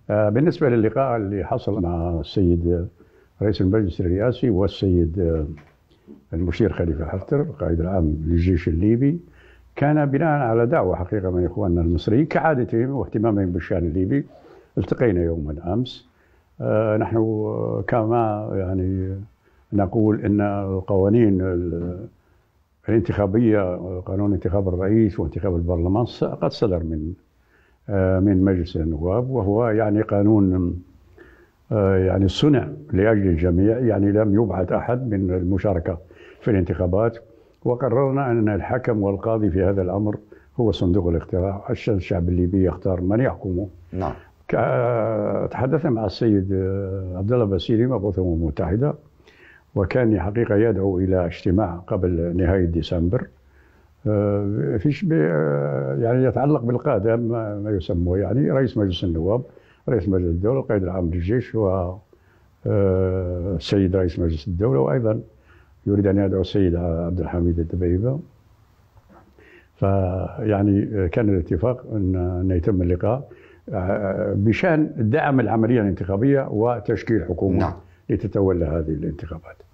بالنسبة للقاء اللي حصل مع السيد رئيس المجلس الرئاسي والسيد المشير خليفة حفتر القائد العام للجيش الليبي، كان بناء على دعوة حقيقة من إخواننا المصريين كعادتهم واهتمامهم بالشأن الليبي. التقينا يوما أمس. نحن كما يعني نقول أن القوانين الانتخابية، قانون انتخاب الرئيس وانتخاب البرلمان قد صدر من مجلس النواب، وهو يعني قانون يعني صنع لأجل الجميع، يعني لم يبعد أحد من المشاركة في الانتخابات. وقررنا أن الحكم والقاضي في هذا الأمر هو صندوق الاقتراع، الشعب الليبي يختار من يحكمه. نعم. تحدثنا مع السيد عبد الله باسيلي مبعوث الأمم المتحدة، وكان حقيقة يدعو إلى اجتماع قبل نهاية ديسمبر فيش يعني يتعلق بالقادة، ما يسمى يعني رئيس مجلس النواب، رئيس مجلس الدولة، القائد العام للجيش، والسيد رئيس مجلس الدولة، وأيضا يريد أن يدعو السيد عبد الحميد الدبيبة. فيعني كان الاتفاق أن يتم اللقاء بشأن دعم العملية الانتخابية وتشكيل حكومة نعم. لتتولى هذه الانتخابات.